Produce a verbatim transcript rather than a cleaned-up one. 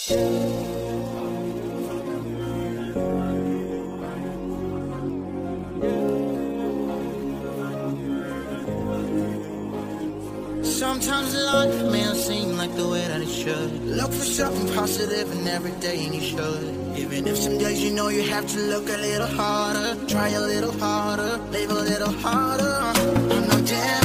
Sometimes life may not seem like the way that it should. Look for something positive in every day, and you should. Even if some days you know you have to look a little harder, try a little harder, live a little harder. I'm not dead.